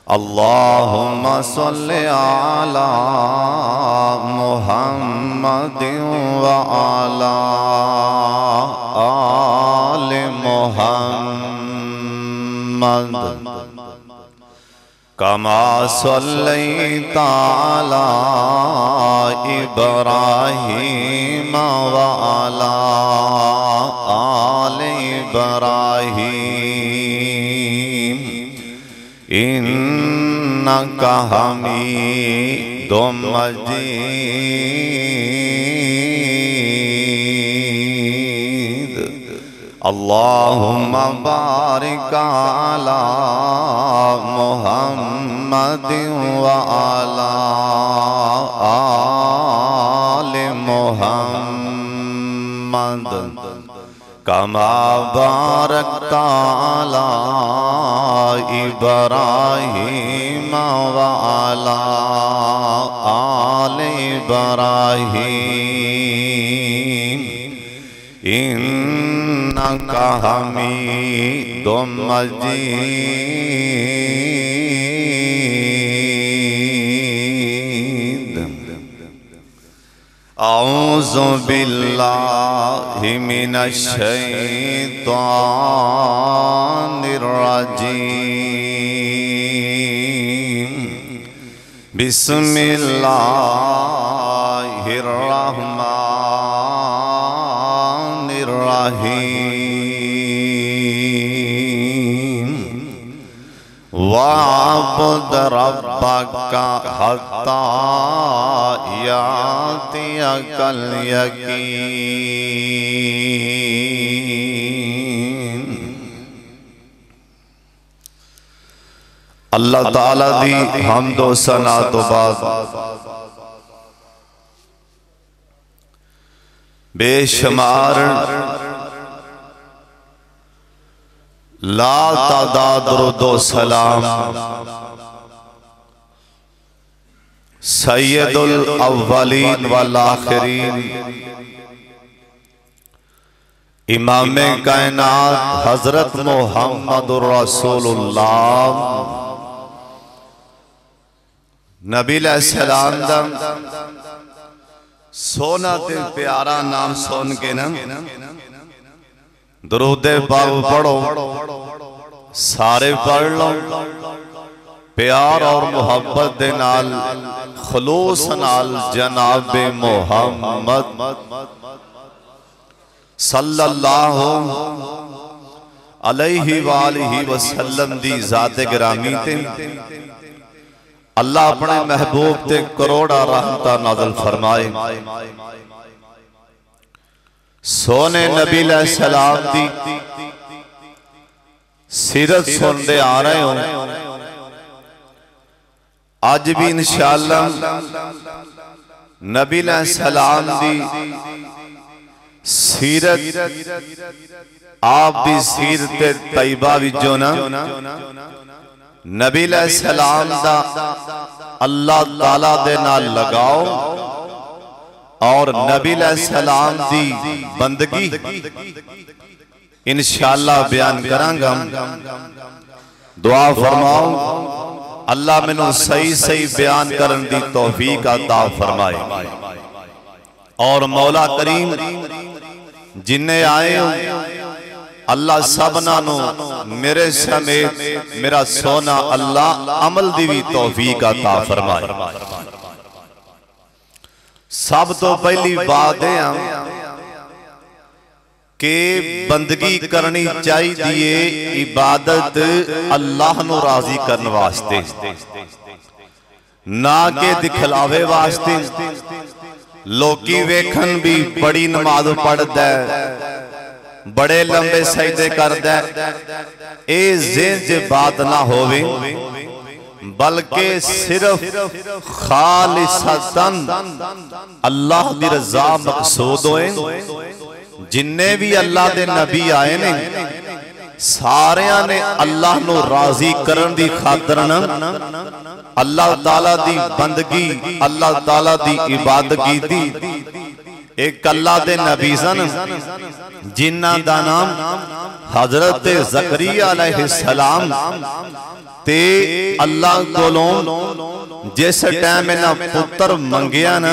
اللہم صلی علی محمد وعلی آل محمد کما صلیت علی ابراہیم وعلی آل ابراہیم انکا حمید مجید اللہم بارک علی محمد وعلی آل محمد کما بارکت علی ابراہیم وعلی آل ابراہیم انکا حمید مجید اعوذ باللہ من الشیطان الرجیم بسم اللہ الرحمن الرحیم وَاعْبُدْ رَبَّكَ حَتَّى يَأْتِيَكَ الْيَقِينُ اللہ تعالیٰ دی حمد و ثنا تو بعد بے شمار لا تعداد درود و سلام سید الاولین والآخرین امام کائنات حضرت محمد رسول اللہ نبی علیہ السلام دا سونا تے پیارا نام سن کے نا درود پاک پڑھو سارے پڑھ لو پیار اور محبت دے نال خلوص نال جناب محمد صلی اللہ علیہ وآلہ وسلم دی ذات گرامی تے اللہ اپنے محبوب تے کروڑا رحمتہ نازل فرمائے سونے نبی علیہ السلام دی سیرت سن دے آ رہے ہوں آج بھی انشاءاللہ نبی علیہ السلام دی سیرت آپ دی سیرت طیبہ وچوں نا نبی علیہ السلام دا اللہ تعالیٰ دے نال لگاؤ اور نبی علیہ السلام دی بندگی انشاءاللہ بیان کرانگا دعا فرماؤ اللہ منو صحیح صحیح بیان کرن دی توفیق عطا فرمائے اور مولا کریم جنہیں آئے اللہ سبنا نو میرے سمیت میرا سونا اللہ عمل دی بھی توفیق عطا فرمائے سب تو پہلی بات ہے کہ بندگی کرنی چاہی دیئے عبادت اللہ نو راضی کرن واسطے نہ کہ دکھلاوے واسطے لوکی ویکھن بھی بڑی نماز پڑھ دے بڑے لمبے سجدے کر دے اے ذہن جے بات نہ ہوئے بلکہ صرف خالصتاً اللہ دی رضا مقصود ہوئے جننے بھی اللہ دے نبی آئے نے ساریاں نے اللہ نو راضی کرن دی خاطرنا اللہ تعالیٰ دی بندگی اللہ تعالیٰ دی عبادت کی دی ایک اللہ دے نبی سن جنہ دا نام حضرت زکریا علیہ السلام تے اللہ کولوں جس ٹائم انہاں پتر منگیا نا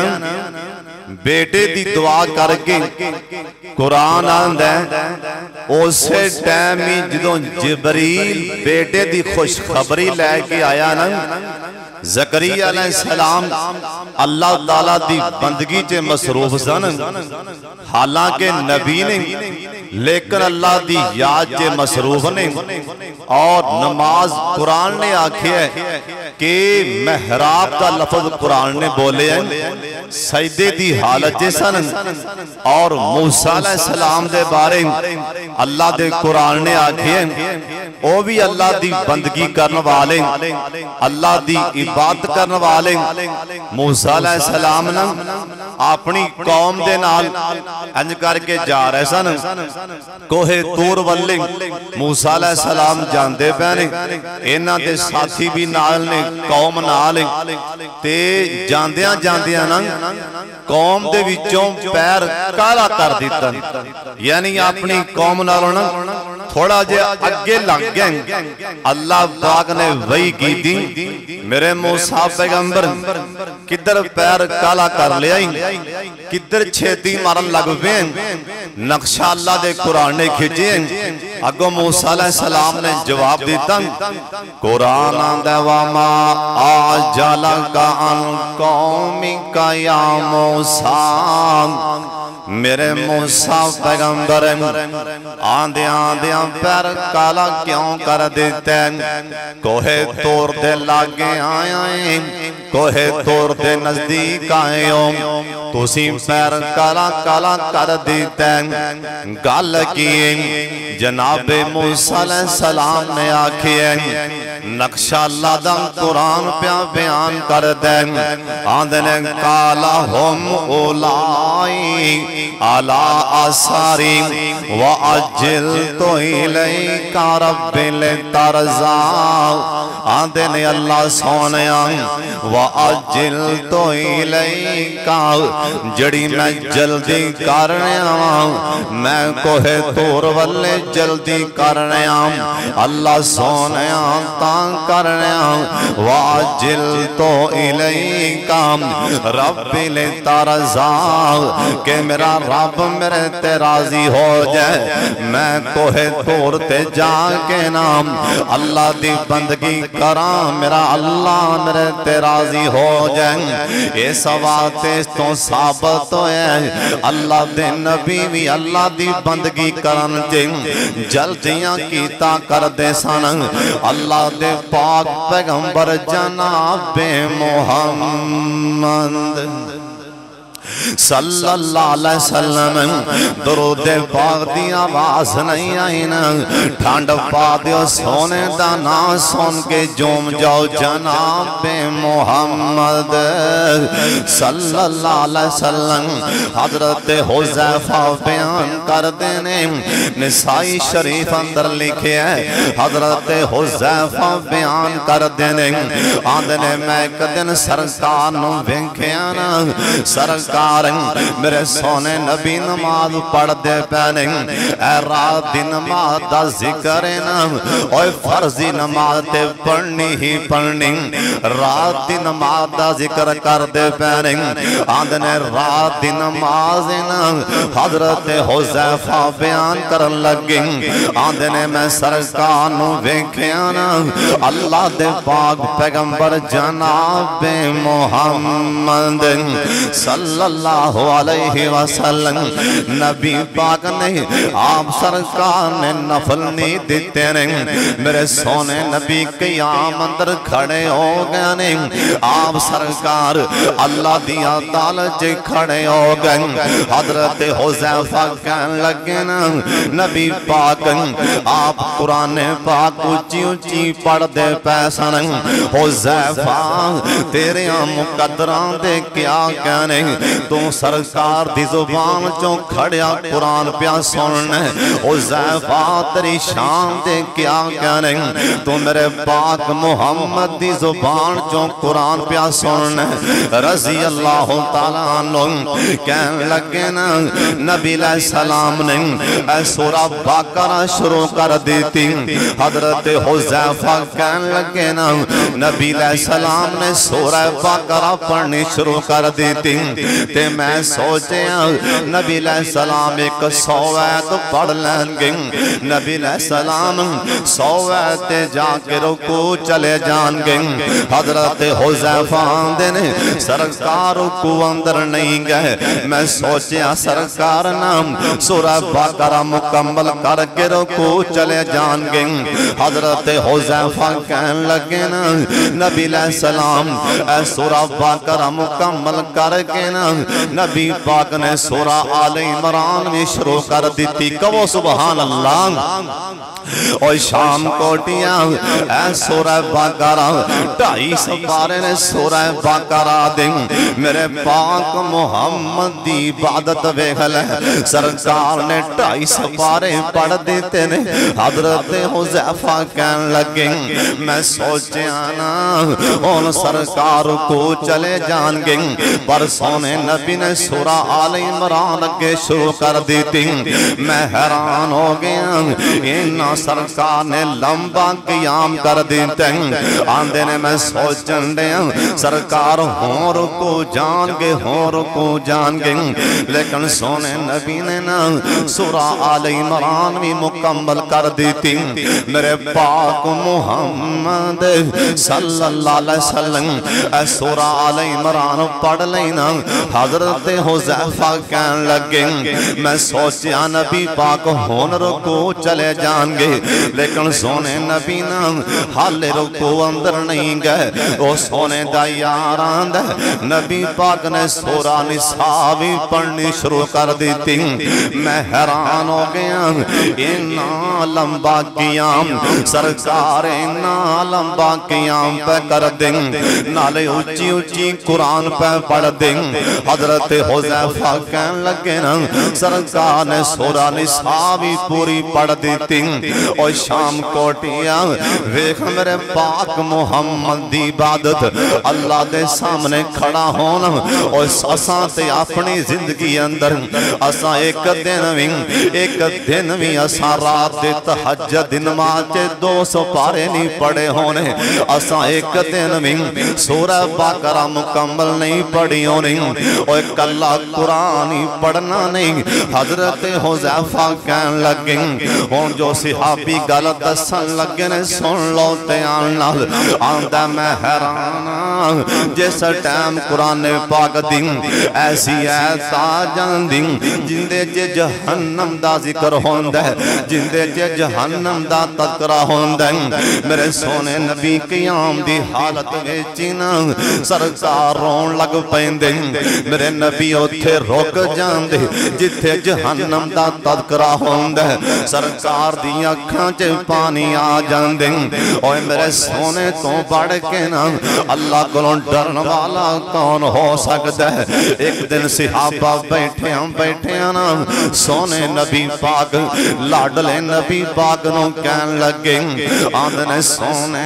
بیٹے دی دعا کر کے قرآن آندہ ہے اسے ٹائم ہی جدوں جبریل بیٹے دی خوشخبری لے کے آیا نا زکریا علیہ السلام اللہ تعالیٰ دی بندگی چے مصروف سن حالانکہ نبی نے لیکن اللہ دی یاد چے مصروف نے اور نماز قرآن نے آکھی ہے کہ محراب دا لفظ قرآن نے بولے ہیں سجدے دی حالت چے سن اور موسیٰ علیہ السلام دے بارے اللہ دے قرآن نے آکھی ہے او بھی اللہ دی بندگی کرنے والے اللہ دی عبادت کرنے والے موسیٰ علیہ السلام نے اپنی قوم دے نال انج کر کے جا رہے سن کوہ تور والے موسیٰ علیہ السلام جاندے پہنے انہاں دے ساتھی بھی نال نے قوم نال تے جاندیاں نا قوم دے وچوں پیر کالا کر دیتا یعنی اپنی قوم نالوں نا تھوڑا جے اگے لگ گئے اللہ پاک نے وحی کی دی میرے موسیٰ پیغمبر کدھر پیر کالا کر لیا کدھر چھیتی مارن لگ پہ نقشہ اللہ دے قرآن نے کھچے اگو موسیٰ علیہ السلام نے جواب دیتا قرآن آندہ وما آجالکا ان قومی کا یا موسیٰ میرے موسیٰ پیغمبر آندیاں پیر کالا کیوں کر دیتے کوہ تور دے لاگے آئیں کوہ تور دے نزدیک آئیں تُسی پیر کالا کر دیتے گل کی جناب موسیٰ علیہ السلام نے آکھیے نقشہ اللہ دا قرآن پیا بیان کر دیں آندھنے کالا ہم اولائی علا آثاری وَأَجِّلْتُ إِلَيْكَ رَبِّ لِتَرْضَى آندھنے اللہ سونیا وَأَجِّلْتُ إِلَيْكَ جڑی میں جلدی کرنے میں کوہ تور والے جلدی کرنے اللہ سونیا تان کرنے وَأَجِّلْتُ إِلَيْكَ رَبِّ لِتَرْضَى کہ میرا رب میرے تے راضی ہو جائے میں کوہ تور تے جا کے نام اللہ دی بندگی کرام میرا اللہ میرے تے راضی ہو جائے اے سوات اس تو ثابت ہوئے اللہ دے نبی بھی اللہ دی بندگی کرن جائے جلدیاں کیتا کر دے سن اللہ دے پاک پیغمبر جناب محمد صلی اللہ علیہ وسلم درود پاک دی آواز نہیں آئینا ٹھانڈ پا دیو سونے دا نا سون کے جوم جاؤ جناب محمد صلی اللہ علیہ وسلم حضرت حذیفہ بیان کر دینے نسائی شریف اندر لکھے ہیں حضرت حذیفہ بیان کر دینے آندھنے میں ایک دن سرکار نو بھنکھیاں سرکار میرے سونے نبی نماز پڑھ دے پہنے اے رات دی نماز دا ذکر نا اوہ فرضی نماز تے پڑھنی ہی پڑھنی رات دی نماز دا ذکر کر دے پہنے آندھنے رات دی نماز نا حضرت حذیفہ بیان کرن لگی آندھنے میں سرکار نو ویکھیاں نا اللہ دے پاک پیغمبر جناب محمد صلی اللہ علیہ وسلم نبی پاک نے آپ سرکار نے نفل نہیں دیتے ہیں میرے سونے نبی قیام اندر کھڑے ہو گئے ہیں آپ سرکار اللہ دیا تعالیٰ جے کھڑے ہو گئے حضرت حذیفہ کہنے لگے نا نبی پاک آپ قرآن پاک اچھی اچھی پڑھ دے پیسن حذیفہ تیرے مقدران دے کیا کہنے تو سرکار دی زبان چوں کھڑیا قرآن پیا سننے حذیفہ تیری شان دے کیا کہنے تو میرے پاک محمد دی زبان چوں قرآن پیا سننے رضی اللہ تعالیٰ عنہ کہنے لگے نا نبی علیہ السلام نے اے سورہ بقرہ شروع کر دیتی حضرت حذیفہ کہنے لگے نا نبی علیہ السلام نے سورہ بقرہ پڑھنی شروع کر دیتی تے میں سوچے نبی علیہ السلام ایک 100 آیت پڑھ لیں گے نبی علیہ السلام 100 آیت جا کے رکوع چلے جان گے حضرت حذیفہ نے سرکار رکوع اندر نہیں گئے میں سوچیا سرکار نام سورہ بقرہ مکمل کر کے رکوع چلے جان گے حضرت حذیفہ کہنے لگے نا نبی علیہ السلام اے سورہ بقرہ مکمل کر کے نا نبی پاک نے سورہ آل عمران میں شروع کر دیتی کہو سبحان اللہ اور شام کوٹیاں اے سورہ بقرہ 2.5 سپارے نے سورہ بقرہ دیں میرے پاک محمد دی عبادت ویکھلے سرکار نے 2.5 سپارے پڑھ دیتے نے حضرت حذیفہ کہنے لگے میں سوچیا نا ان سرکار کو چلے جان گے پر سونے نبی نے سورہ آل عمران کے شروع کر دیتی میں حیران ہو گیا انہا سرکار نے لمبا قیام کر دیتے آندے نے میں سوچن دیا سرکار ہوں رکو جان گے لیکن سونے نبی نے نا سورہ آل عمران بھی مکمل کر دیتی میرے پاک محمد صلی اللہ علیہ وسلم اے سورہ آل عمران پڑھ لینا حضرت حذیفہ کہنے لگے میں سوچیا نبی پاک ہون رکو چلے جان گے لیکن سونے نبی نا حال رکو اندر نہیں گئے وہ سونے دا یاران دے نبی پاک نے سورہ نساء بھی پڑھنی شروع کر دیتی میں حیران ہو گیا اتنا لمبا قیام سرکار اتنا لمبا قیام پہ کر دیں نالے اچھی اچھی قرآن پہ پڑھ دیں حضرت حذیفہ کہنے لگے نا سرکار نے سورہ نساء بھی پوری پڑھ دیتی اور شام کوٹیاں ویکھ میرے پاک محمد دی عبادت اللہ دے سامنے کھڑا ہونا اور اساں تے اپنی زندگی اندر اساں ایک دن بھی اساں رات دے تہجد نماز 200 پارے نہیں پڑھے ہونے اساں ایک دن بھی سورہ بقرہ مکمل نہیں پڑھی ہونے اور کلا قرآن ہی پڑھنا نہیں حضرت حذیفہ کہنے لگے ہون جو صحابی غلط دسن لگے نے سن لو تیان نال آندہ میں حیران جس ٹائم قرآن پاک دن ایسی ایسا جان دن جندے جے جہنم دا ذکر ہوندہ جندے جے جہنم دا تذکرہ ہوندہ میرے سونے نبی قیام دی حالت ویچینا سرکار رون لگ پیندے میرے نبی اتھے روک جان دے جتھے جہنم دا تذکرہ ہوندہ سرکار دی اکھاں چے پانی آ جان دے اوہ میرے سونے تو بڑھ کے نا اللہ کو ڈرن والا کون ہو سکتا ہے ایک دن صحابہ بیٹھے نا سونے نبی پاک لاڈلے نبی پاک نو کہن لگے آندنے سونے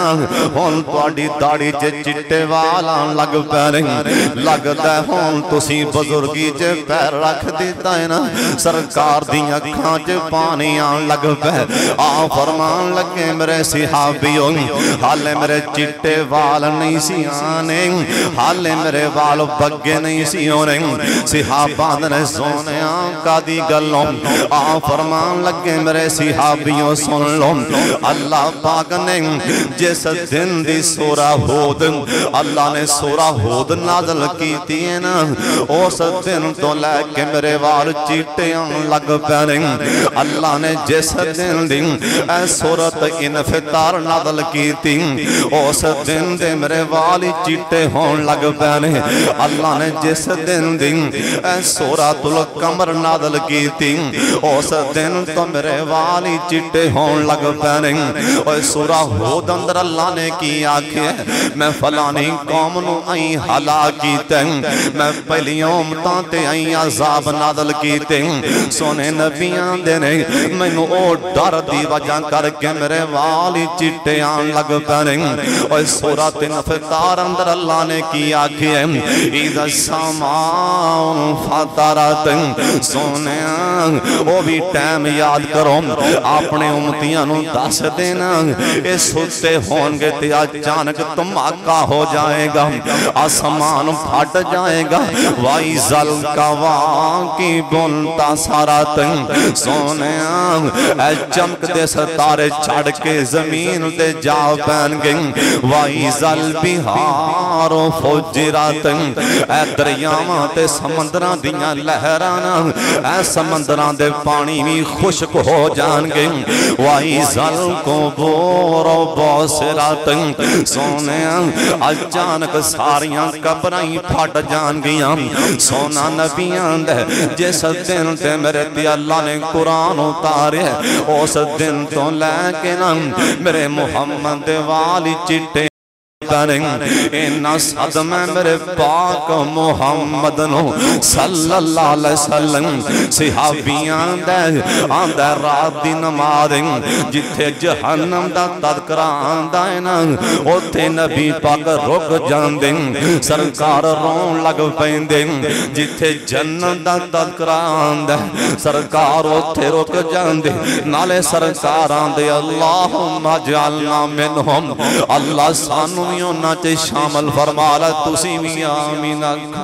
ہون توڑی داڑی چے چٹے والا لگ پیریں لگتا ہے ہون تسی بزرگی چے پیر رکھ دیتا ہے نا سرکار دی اکھاں چے پانی آن لگ پیر فرمان لگے میرے صحابیوں حالے میرے چٹے وال نہیں سی آنے حالے میرے وال بگے نہیں سی ہونے صحابہ نے سونے آنکا دی گلوں فرمان لگے میرے صحابیوں سن لو اللہ پاک نے جس دن دی سورہ ہود اللہ نے سورہ ہود نازل کی تھی نا اس دن تو لے کے میرے وال چیٹے لگ پیریں اللہ نے جس دن دی اے سورت انفطار نازل کی تھی اس دن دے میرے والی چیٹے ہون لگ پیریں اللہ نے جس دن دی اے سورت القمر نازل کی تھی اس دن تو میرے والی چیٹے ہون لگ پیریں اور سورہ ہود اندر اللہ نے کی آکھے میں فلانی قوم نو آئی حلا کی تین میں پہلیاں امتاں تے آئی عذاب نازل کیتے سونے نبیاں دے نے مینوں او ڈر دی وجہ کر کے میرے والی چٹے آن لگ پے اور سورۃ انفطار اندر اللہ نے کی آکھی ہے اذا السماء فطرت سونے وہ بھی ٹائم یاد کرو اپنے امتیاں نو دس دینا اے ستے ہون گے تے اچانک دھماکہ ہو جائے گا آسمان پھٹ جائے گا وَإِذَا الْكَوَاكِبُ انْتَثَرَتْ سونے اے چمک دے ستارے چھڑ کے زمین تے جا پہن گئیں وَإِذَا الْبِحَارُ فُجِّرَتْ اے دریاواں تے سمندراں دیاں لہراں اے سمندراں دے پانی بھی خشک ہو جان گے وَإِذَا الْقُبُورُ بُعْثِرَتْ سونے اچانک ساریاں قبریں پھٹ جان گیاں سونا نبیاں دے جس دن تے میرے تے اللہ نے قرآن اتارے اس دن تو لے کے نا میرے محمد والی چٹے اینا صدمہ میرے پاک محمد نو صلی اللہ علیہ وسلم صحابیاں دے آندے رات دی نماز جتھے جہنم دا تذکرہ آندہ ہے نا اوتھے نبی پاک رک جان دیں سرکار رون لگ پین دیں جتھے جنت دا تذکرہ آندہ سرکار اوتھے رک جان دیں نالے سرکار آندے اللہم اجعلنا منہم اللہ سانو نا تے شامل فرمالا تسی بھی آمین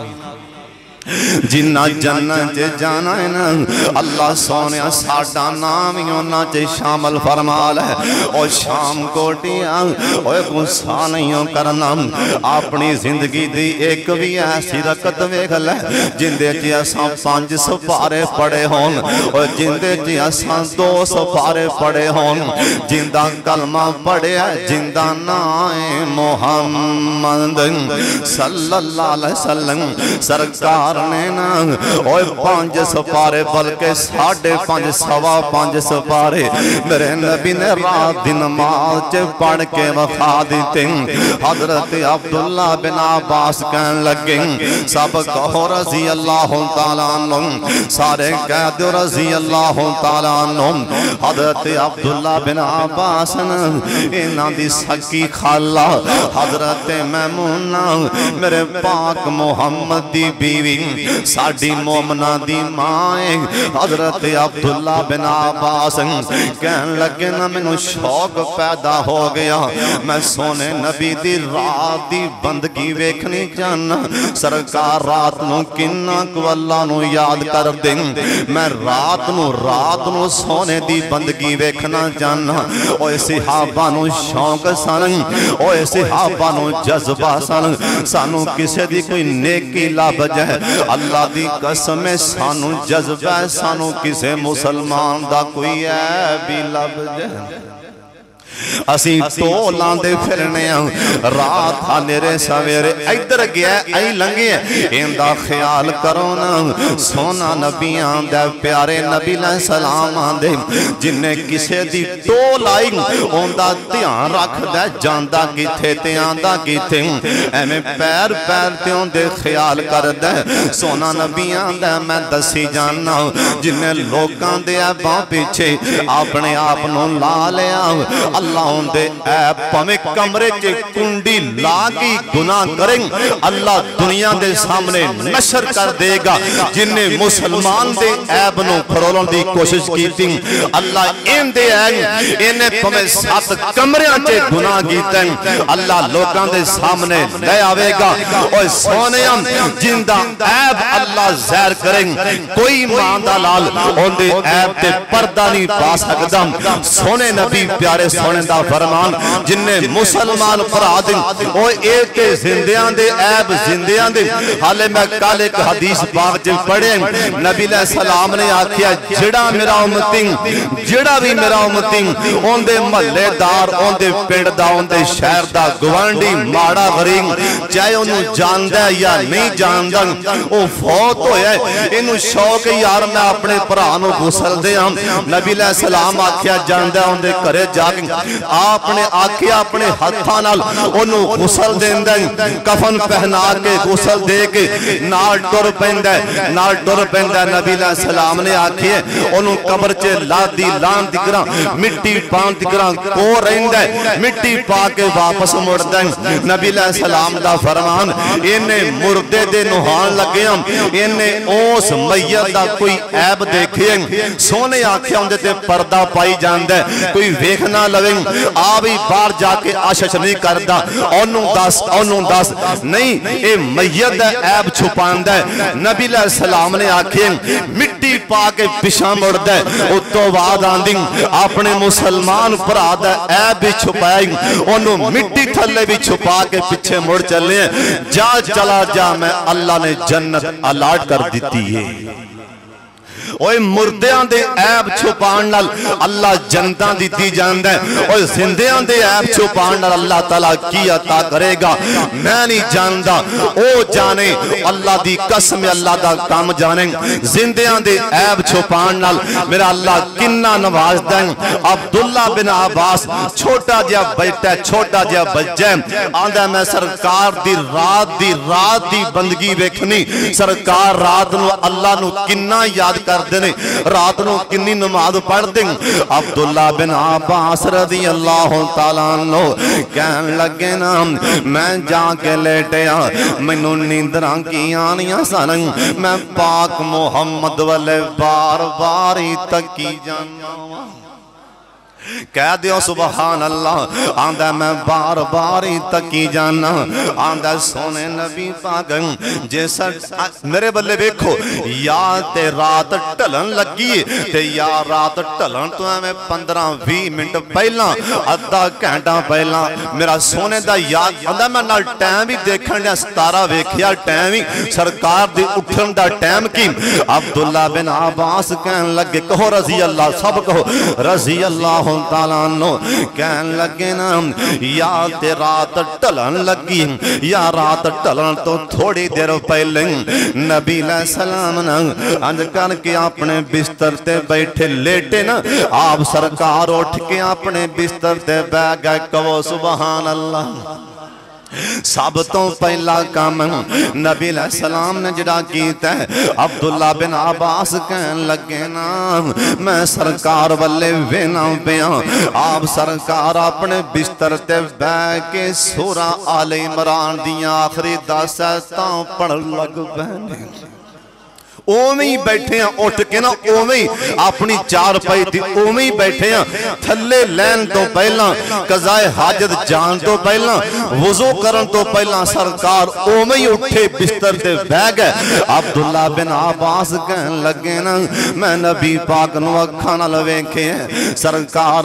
جنہ جنت جانا ہے نا اللہ سونے ساڑھا نامی ہونا چے شامل فرمال ہے اور شام کوٹیاں اور غصہ نہیں کرنا اپنی زندگی دی ایک بھی ایسی رکت ویکھل ہے جندے چے اساں 5 سپارے پڑے ہون اور جندے چے اساں 2 سپارے پڑے ہون جندہ کلمہ پڑے ہے جندہ نائے محمد صلی اللہ علیہ وسلم سرکار نے نا اوہ 5 سپارے بلکہ 5.5 سوا 5 سپارے میرے نبی نے رات دن نماز پڑھ کے وفا دیتے حضرت عبداللہ بن عباس کہن لگے سب کہو رضی اللہ تعالیٰ عنہ سارے کہہ دو رضی اللہ تعالیٰ عنہ حضرت عبداللہ بن عباس انہاں دی سکی خالہ حضرت میمونہ میرے پاک محمد دی بیوی ساڑھی مومنہ دی مائیں حضرت عبداللہ بن عباس کہن لگے نا میں شوق پیدا ہو گیا میں سونے نبی دی رات دی بندگی ویکھنی جانا سرکار رات نو کنہ کو اللہ نو یاد کر دیں میں رات نو سونے دی بندگی ویکھنا جانا اوہ صحابہ نو شوق سن اوہ صحابہ نو جذبہ سن سانو کسے دی کوئی نیکی لاب جائے اللہ دی قسم سانو جذبہ سانو کسے مسلمان دا کوئی عیبی لب جائے اسی تو لاندے پھرنے رات ہنرے سویرے ایدر گیا ای لنگے اندہ خیال کرو نا سونا نبیاں دے پیارے نبی علیہ السلام آندے جنہیں کسے دی تو لائی اندہ تیان رکھ دے جاندہ کی تھے تیاندہ کی تھے اے میں پیر تیوں دے خیال کر دے سونا نبیاں دے میں دسی جاننا جنہیں لوگاں دے باں پیچھے اپنے آپنوں لا لیا اللہ ہوندے اے پمیں کمرے کے کنڈی لاغی گناہ کریں اللہ دنیا دے سامنے نشر کر دے گا جنہیں مسلمان دے عیبنوں کھرولوں دی کوشش کی تھی اللہ ان دے عیب انہیں پمیں 7 کمریاں چے گناہ گیتیں اللہ لوگاں دے سامنے لے آوے گا اور سونیاں جندہ عیب اللہ زہر کریں کوئی ماندہ لال ان دے عیب تے پردہ نہیں پا سکتا سونے نبی پیارے سونے دا فرمان جنہیں مسلمان فرا دیں وہ ایک زندیاں دے عیب زندیاں دے حالے میں کال ایک حدیث باغ جب پڑھیں نبی علیہ السلام نے آکھیا جڑا میرا امتیں جڑا بھی میرا امتیں ان دے محلے دار ان دے پنڈ دا ان دے شہر دا گوانڈی ماڑا غریم چاہے انہوں جاندہ یا نہیں جاندہ وہ فوت ہوئے انہوں شوق یار میں اپنے پرانوں غسل دے ہم نبی علیہ السلام آکھیا جاندہ ان دے کرے جاگیں آپ نے آکھیا اپنے ہاتھاں نال انہوں غسل دیندا کفن پہنا کے غسل دے کے نال ٹر پیندا نبی علیہ السلام نے آکھیا انہوں قبر چ لادی لان دکراں مٹی پان دکراں کو رہندا مٹی پا کے واپس مڑدا نبی علیہ السلام دا فرمان انہیں مردے دے نہان لگیاں انہیں اوس میت دا کوئی عیب دیکھیں سونے آنکھیں اندے تے پردہ پائی جاندہ کوئی ویکھنا لویں آبی بار جا کے آشش نہیں کردہ انہوں دس نہیں اے میت دا عیب چھپاندہ نبی علیہ السلام نے آنکھیں مٹی پا کے پشاں مردہ اتو وعد آندیں اپنے مسلمان پر آدھا عیب بھی چھپائیں انہوں مٹی تھلے بھی چھپا کے پچھے مڑ چلے جا چلا جا میں اللہ نے جنت الاٹ کر دیتی ہے اوہ مردیاں دے عیب چھپان نال اللہ جنتاں دیتی جاندہ ہے اوہ زندیاں دے عیب چھپان نال اللہ تعالیٰ کی عطا کرے گا میں نہیں جاندہ او جانے اللہ دی قسم اللہ دا کام جانے زندیاں دے عیب چھپان نال میرا اللہ کنہ نواز دیں عبداللہ بن عباس چھوٹا جیا بیٹا چھوٹا جیا بچہ آندہ میں سرکار دی رات دی بندگی بیکھنی سرکار رات نو اللہ نو کنہ یاد کر دینے رات نو کنی نماز پڑھ دیں عبداللہ بن عباس رضی اللہ تعالیٰ عنہ کہن لگے نا میں جا کے لیٹیا منو نیندران کی آنیاں سنن میں پاک محمد والے بار باری تکی جانا کہہ دیو سبحان اللہ آندہ میں بار باری تکی جانا آندہ سونے نبی پاکن جیسا میرے بلے بیکھو یا تے رات ٹلن لگی تے یا رات ٹلن تو ہمیں 15-20 منٹ پہلا ادھا گھنٹہ پہلا میرا سونے دا یاد آندہ میں نال ٹائم بھی دیکھن لیا 17 ویکھیا ٹائم بھی سرکار دی اٹھن دا ٹائم کی عبداللہ بن عباس کہن لگے کہو رضی اللہ سب کہو رضی اللہ تعالیٰ عنہ کہن لگے نا یا تے رات ٹلن لگی یا رات ٹلن تو تھوڑی دیر پہلے نبی علیہ السلام نا اند کر کے اپنے بستر تے بیٹھے لیٹے نا آپ سرکار اٹھ کے اپنے بستر تے بیٹھ گئے کہو سبحان اللہ سب تو پہلا کام نبی علیہ السلام نے جڑا کیتا ہے عبداللہ بن عباس کہن لگے نا میں سرکار والے وینا پیاں آپ سرکار اپنے بستر تے بیٹھ کے سورہ آل عمران دیاں آخری 10 آیتاں پڑھ لگ بینے اومی بیٹھے ہیں اٹھ کے نا اومی اپنی چار پائی تھی اومی بیٹھے ہیں تھلے لین تو پہلا قضائے حاجت جان تو پہلا وضو کرن تو پہلا سرکار اومی اٹھے بستر تے بہ گئے عبداللہ بن عباس کہن لگے نا میں نبی پاک نو اکھانا لویکھے ہیں سرکار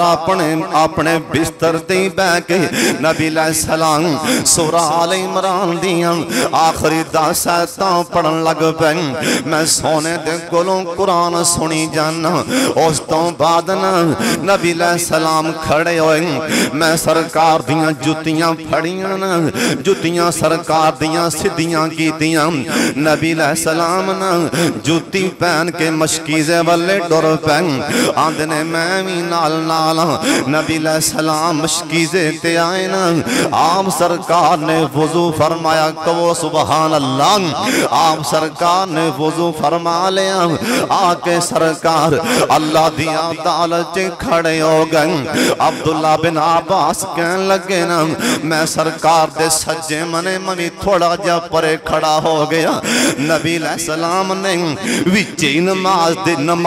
اپنے بستر تے بہ کے نبی علیہ السلام سورہ آل عمران دیاں آخری 10 آیتاں پڑھن لگ پئیں میں سونے دے کولوں قرآن سنی جانا اس تو بعد نا نبی علیہ السلام کھڑے ہوئے میں سرکار دیاں جتیاں پھڑیاں نا جتیاں سرکار دیاں سدیاں کی دیاں نبی علیہ السلام نا جتی پہن کے مشکیزے والے ڈور پہن آندنے میں بھی نال نالا نبی علیہ السلام مشکیزے تے آئے نا آپ سرکار نے وضو فرمایا کہو سبحان اللہ آپ سرکار نے وضو فرما لیا آکے سرکار اللہ دیا عدالت کھڑے ہو گئے عبداللہ بن عباس کہن لگے نا میں سرکار دے سجے منے میں تھوڑا جا پرے کھڑا ہو گیا نبی علیہ السلام نے وچی نماز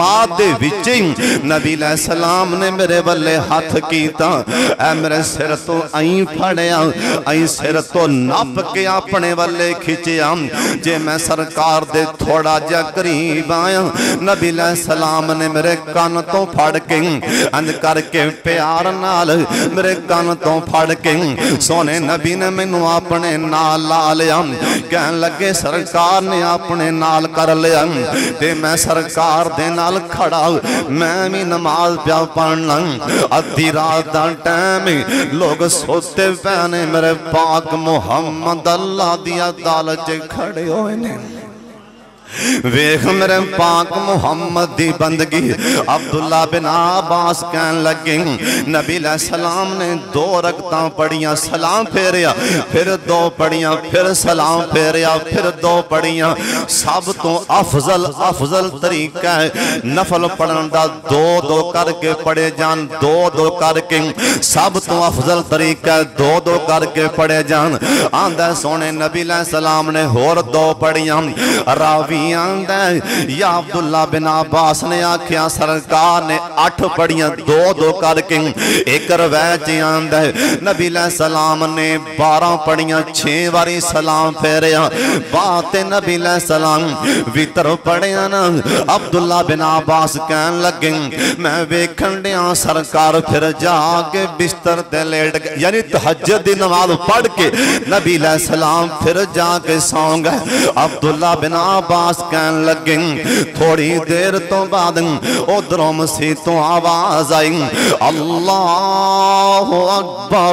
دے وچی نبی علیہ السلام نے میرے بلے ہاتھ کیتا اے میرے سر تو آئیں پھڑیا آئیں سر تو نپ کے اپنے بلے کھچیا جے میں سرکار دے تھوڑا جا قریب آیا نبی علیہ السلام نے میرے کان تو پھڑ کے اند کر کے پیار نال میرے کان تو پھڑ کے سونے نبی نے منو اپنے نال لا لیا کہن لگے سرکار نے اپنے نال کر لیا تے میں سرکار دے نال کھڑا میں بھی نماز پیا پڑھنا ادھی رات دا ٹائم لوگ سوتے پہنے میرے پاک محمد اللہ دی عدالت کھڑے ہوئے نے ویخ میرے پاک محمد دی بندگی عبداللہ بن عباس کہن لگے نبی علیہ السلام نے 2 رکعتاں پڑھیاں سلام پھیریا پھر 2 پڑھیاں پھر سلام پھیریا پھر 2 پڑھیاں سب تو افضل طریقہ ہے نفل پڑھن دا 2 کر کے پڑھے جان 2 کر کے سب تو افضل طریقہ ہے 2 کر کے پڑھے جان آندہ سونے نبی علیہ السلام نے اور 2 پڑھیاں راوی آندہ یا عبداللہ بن عباس نے آکھیا سرکار نے 8 پڑھیاں 2 کر کے ایک روایت آندہ نبی علیہ السلام نے 12 پڑھیاں 6 واری سلام پھیریا بات نبی علیہ السلام ویتر پڑھیا نا عبداللہ بن عباس کہن لگے میں ویکھن دیا سرکار پھر جا کے بستر تے لیٹ گئے یعنی تہجد دی نماز پڑھ کے نبی علیہ السلام پھر جا کے سوں گئے عبداللہ بن عباس کہن لگے تھوڑی دیر تو بعد ادھروں مسیح تو آواز آئی اللہ اکبر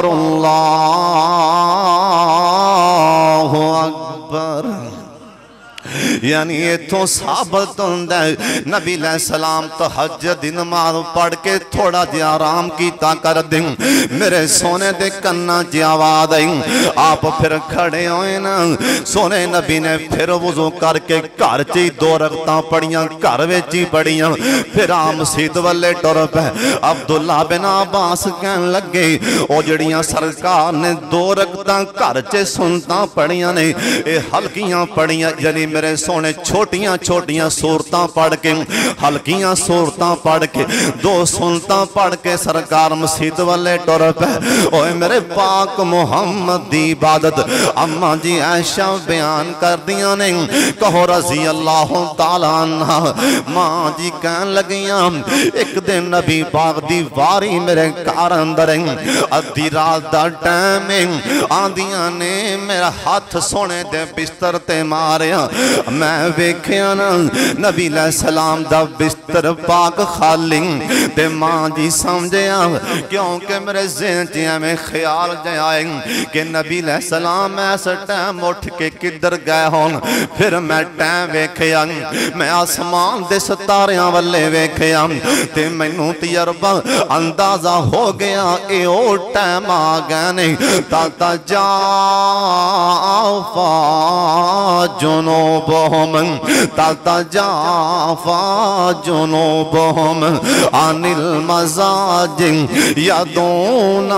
اللہ اکبر یعنی یہ تو ثابت ہوندہ ہے نبی علیہ السلام تہجد دی نماز پڑھ کے تھوڑا جی آرام کیتا کر دیں میرے سونے دے کنہ جی آواز آئی آپ پھر کھڑے ہوئے نا سونے نبی نے پھر وضو کر کے گھر چی 2 رکعتاں پڑھیاں گھر وچی پڑھیاں پھر مسجد والے ٹر پہ عبداللہ بن عباس کہن لگے او جڑیاں سرکار نے 2 رکعتاں گھر چے سنتاں پڑھیاں نے اے ہلکیاں پڑھیاں یعنی میرے سونے چھوٹیاں سورتاں پڑھ کے ہلکیاں سورتاں پڑھ کے 2 سنتاں پڑھ کے سرکار مسجد والے ٹر پہ اوہ میرے پاک محمد دی عبادت اماں جی عائشہ بیان کر دیا نہیں کہو رضی اللہ تعالیٰ عنہ ماں جی کہن لگیاں ایک دن نبی پاک دی واری میرے کار اندر ادھی رات دا ٹائم آندیاں نے میرا ہاتھ سونے دے بستر تے ماریا میں ویکھیا نا نبی علیہ السلام دا بستر پاک خالی تے ماں جی سمجھیا کیونکہ میرے ذہن چیئے میں خیال جائیں کہ نبی علیہ السلام ایسا ٹائم اٹھ کے کدھر گئے ہوں پھر میں ٹائم ویکھیا میں آسمان دے ستاریاں والے ویکھیا تے میں نو تجربہ اندازہ ہو گیا اے او ٹائم آگئے نہیں تا جا جنوبهم تتجافى جنوبهم عن المزاج يدعون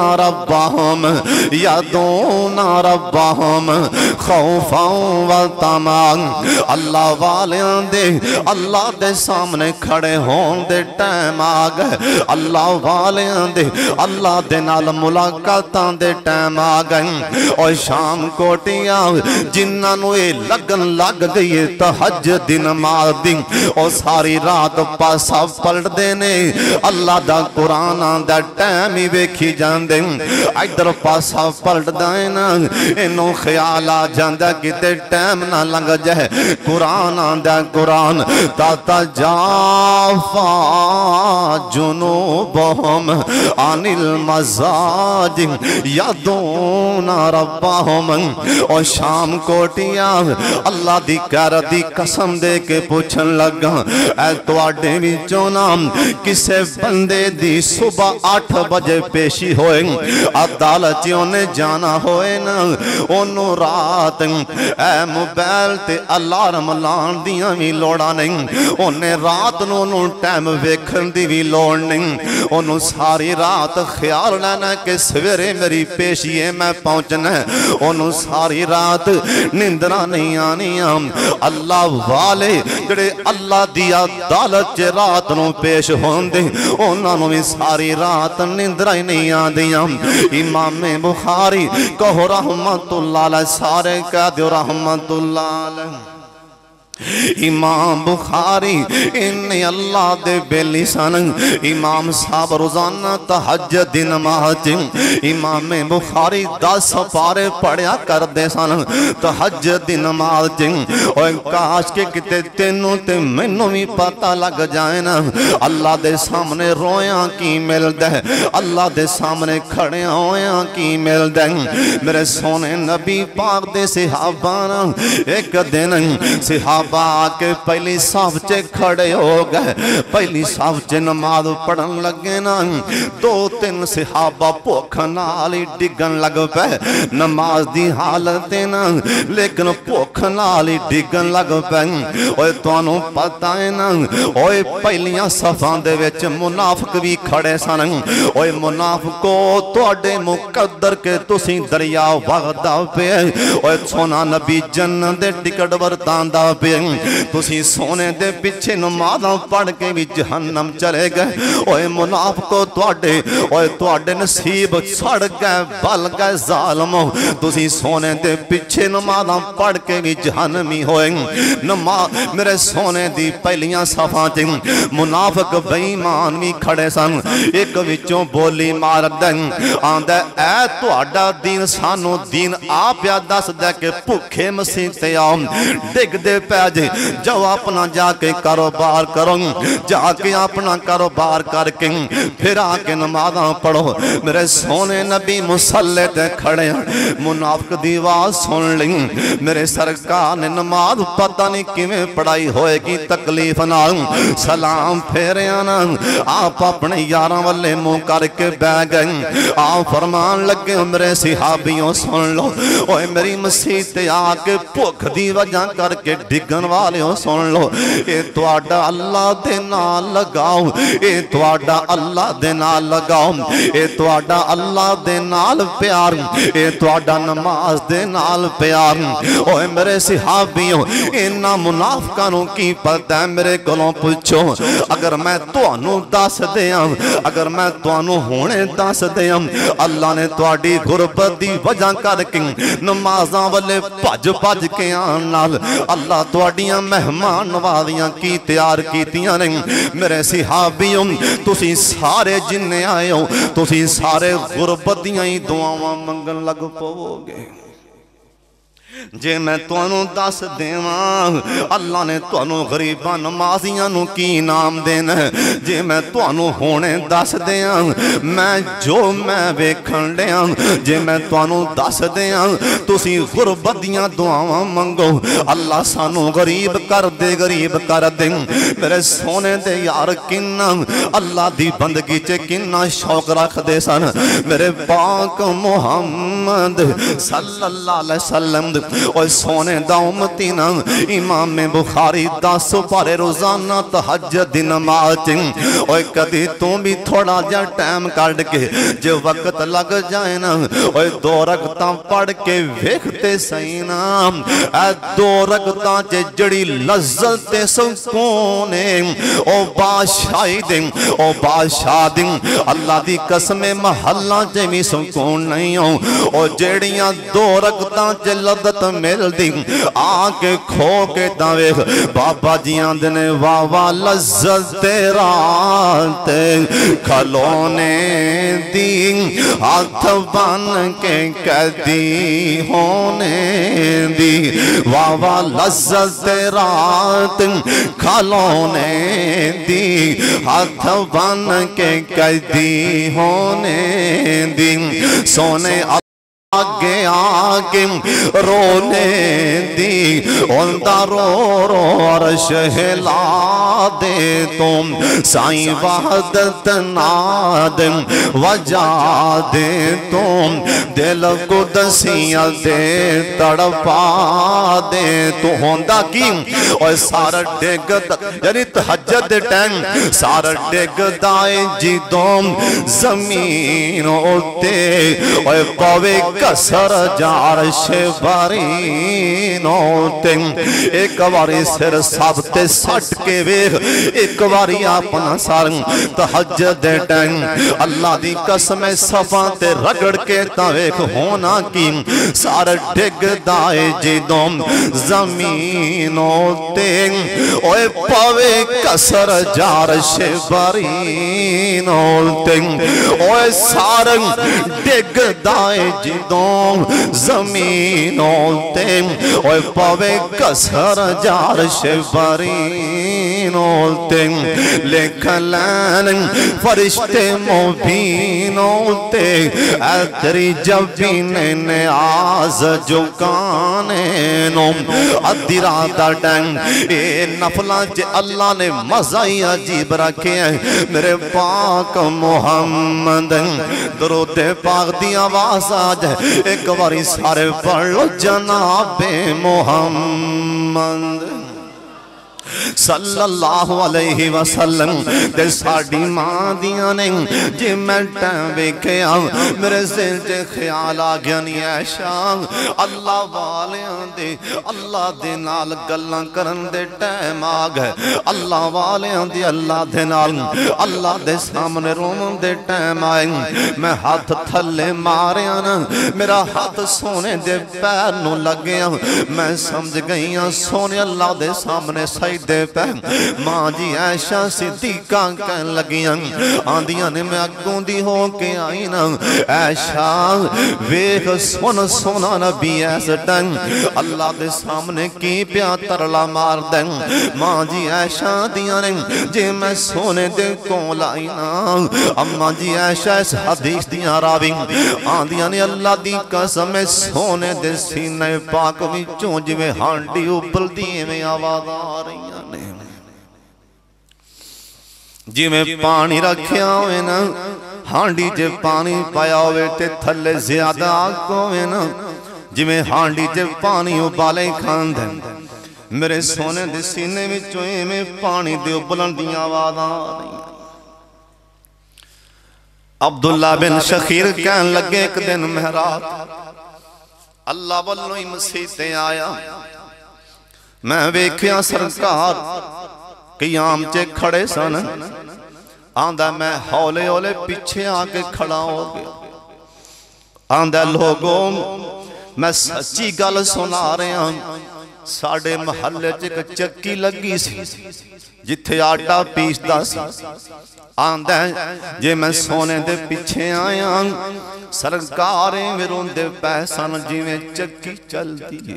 ربهم خوفا وطمعا اللہ والیاں دے اللہ دے سامنے کھڑے ہون دے ٹائم آگئے اللہ والیاں دے اللہ دے نال ملاقاتاں دے ٹائم آگئے اور شام کوٹیاں جنہاں نو اے لگن لگ گئی تہجد دی نماز دی اور ساری رات پاسا پلٹ دینے اللہ دا قرآن دا ٹائم ہی ویکھی جاندے ادھر پاسا پلٹ دینا انہوں خیال آ جاندہ کتے ٹائم نہ لگ جائے قرآن دا قرآن تاتا جافا جنوبہم عن المزاج یدون ربہم اور شام کوٹیاں اللہ دی کر دی قسم دے کے پوچھن لگا اے تو آڈے بھی چونام کسے بندے دی صبح 8 بجے پیشی ہوئے عدالتیوں نے جانا ہوئے نا انہوں رات اے موبائل تے الارم لان دیاں بھی لوڑا نہیں انہیں رات انہوں ٹائم ویکھن دی بھی لوڑ نہیں انہوں ساری رات خیال لینا کہ سویرے میری پیشی ہے میں پہنچنا ہے انہوں ساری رات نندرہ نہیں آنیاں اللہ والے جڑے اللہ دیا عدالت چے رات نو پیش ہوندے انہوں نے ساری رات نندرہ نہیں آدیاں امام بخاری کہو رحمت اللہ علیہ سارے کہہ دیو رحمت اللہ علیہ امام بخاری انہی اللہ دے بیلی سن امام صاحب روزانہ تہجد دی نماز امام بخاری 10 پارے پڑھیا کر دے سن تہجد دی نماز اور کاش کے کتے تینوں تے منوں بھی پتہ لگ جائے نا اللہ دے سامنے رویاں کی مل دے اللہ دے سامنے کھڑے ہویاں کی مل دے میرے سونے نبی پاک دے صحابانا ایک دن صحابہ صحابہ کے پہلی صف چے کھڑے ہو گئے پہلی صف چے نماز پڑھن لگے نا دو تین صحابہ بھوک نال ہی ڈگن لگ پے نماز دی حالت نا لیکن بھوک نال ہی ڈگن لگ پے اوے تانوں پتہ ہے نا اوے پہلیاں صفاں دے وچ منافق بھی کھڑے سن اوے منافقو تواڈے مقدر کے تسی دریا وغدا پے اوے سونا نبی جنت دے ٹکٹ ورتاندا پے تسی سونے دے پیچھے نمازاں پڑھ کے بھی جہنم چلے گئے اوے منافقو تواڈے نصیب سڑ گئے بل گئے ظالمو تسی سونے دے پیچھے نمازاں پڑھ کے بھی جہنمی ہوئے میرے سونے دی پہلیاں صفاں چ منافق بے ایمان بھی کھڑے سن ایک وچوں بولی مار دے آندا اے تواڈا دین سانو دین آپ یا دس دے کہ بھوکے مسیح تے آؤ ڈگ دے پے جے جو اپنا جا کے کاروبار کرو جا کے اپنا کاروبار کر کے پھر آ کے نمازاں پڑھو میرے سونے نبی مصلی تے کھڑے منافق دی آواز سن لی میرے سرکار نے نماز پتہ نہیں کیویں پڑھائی ہوئے کی تکلیف نہ سلام پھیرے آنا آپ اپنے یاراں والے منہ کر کے بہ گئے آپ فرمان لگے میرے صحابیوں سن لو اوے میری مسیح تے آ کے بھوک دی وجہ کر کے ڈگن والیوں سن لو اے تواڈا اللہ دے نال لگاؤ اے تواڈا اللہ دے نال لگاؤ اے تواڈا اللہ دے نال پیار اے تواڈا نماز دے نال پیار اوے میرے صحابیوں انہاں منافقاں نوں کی پتہ ہے میرے کولوں پوچھو اگر میں تانوں دس دیاں اگر میں تانوں ہونے دس دیاں اللہ نے تواڈی غربت دی وجہ کر کے نمازاں والے بھج بھج کے آن نال اللہ تواڈیاں مہمان نوازیاں کی تیار کیتیاں نے میرے صحابیوں تسی سارے جننے آئے ہو تسی سارے غربت دیاں ہی دعاواں منگن لگ پو گے جے میں تانوں دس دیواں اللہ نے تانوں غریباں نمازیاں نوں کی نام دینا جے میں تانوں ہونے دس دیاں میں جو میں ویکھن لیاں جے میں تانوں دس دیاں تسی غربت دیاں دعاواں منگو اللہ سانوں غریب کر دے میرے سونے دے یار کنہ اللہ دی بندگی چے کنہ شوق رکھ دے سن میرے پاک محمد صلی اللہ علیہ وسلم اور سونے دا امتی نا امام بخاری 10 پارے روزانہ تہجد دی نماز اور کدی تو بھی تھوڑا جا ٹائم کاٹ کے جو وقت لگ جائے نا اور 2 رکعتاں پڑھ کے ویکھتے سہی نا اے 2 رکعتاں چ جڑی لذت تے سکون او بادشاہی دے او بادشاہ دے اللہ دی قسم محلہ چ بھی سکون نہیں ہو او جڑیاں 2 رکعتاں چ لذت مل دی آنکھ کھو کے تاویخ بابا جیاں دنے واوا لذت رات کھلونے دی ہاتھ بان کے قیدی ہونے دی واوا لذت رات کھلونے دی ہاتھ بان کے قیدی ہونے دی سونے آگے آگے رونے دی اندہ رو رو عرش ہلا دے تم سائیں وحدت ناد وجا دے تم دل کو دسیاں دے تڑپا دے تو ہوندہ کی اور سارا ڈگ یعنی تہجد ٹائم سارا ڈگ دائے جی دوم زمین ہوتے اور پاوے کسر جارش بارین ہوتے ایک باری سر سابتے سٹ کے ویخ ایک باری اپنا سارن تہجد ٹائم اللہ دی قسم صفاتے رگڑ کے تاویخ ہونا کی سارا ڈگ دائے جی دوم زمین ہوتے اوے پاوے کسر جارش بارین ہوتے اوے سارن ڈگ دائے جی دوم زمینوں تے اوے پوے کسر جار شبرینوں تے لکھ لین فرشتے مبینوں تے اے تیری جبین نیاز جکانے نو ادھی رات ڈنگ اے نفلہ جے اللہ نے مزائی عجیب رکھے ہیں میرے پاک محمد درود پاک دی آواز آج ہے ایک باری سارے پڑھ لو جناب محمد صلی اللہ علیہ وسلم دے ساڑی ماں دیاں نے جی میں ٹائم بیکھیا میرے ذہن تے خیال آگیا نہیں عائشہ اللہ والیاں دے اللہ دے نال گلاں کرن دے ٹائم آگئے اللہ والیاں دے اللہ دے نال اللہ دے سامنے رومن دے ٹائم آئے میں ہاتھ تھلے ماریاں نا میرا ہاتھ سونے دے پیر نو لگیا میں سمجھ گئیاں سونے اللہ دے سامنے سائد دے پہ ماں جی عائشہ صدیقہ کہن لگیاں آندیاں نے میں اگوں دی ہو کے آئی نا عائشہ ویخ سونا نبی ایسے ڈنگ اللہ دے سامنے کی پیا ترلا مار دیں ماں جی عائشہ دیاں نے جے میں سونے دے کول آئی نا اماں جی عائشہ اس حدیث دیاں راوی آندیاں نے اللہ دی قسم سونے دے سینے پاک بھی چونج میں ہانڈی اوپل دیئے میں آواز آ رہی جی میں پانی رکھیا ہوئے نا ہانڈی جے پانی پایا ہوئے تے تھلے زیادہ آگ ہوئے نا جی میں ہانڈی جے پانی ابالے کھان دیں میرے سونے دے سینے میں چوئے میں پانی دے بلندی آواز آ رہی عبداللہ بن شخیر کہن لگے ایک دن مہرات اللہ واللہ ہی مسیحتے آیا میں ویکھیا سرکار قیام چے کھڑے سن آندہ میں ہولے ہولے پیچھے آکے کھڑا ہو گیا آندہ لوگوں میں سچی گل سنا رہے ہیں ساڑھے محلے چک چکی لگی سی جتھے آٹا پیستا سی آندہ جے میں سونے دے پیچھے آیا سرکاریں میرون دے پیسان جی میں چکی چل دیئے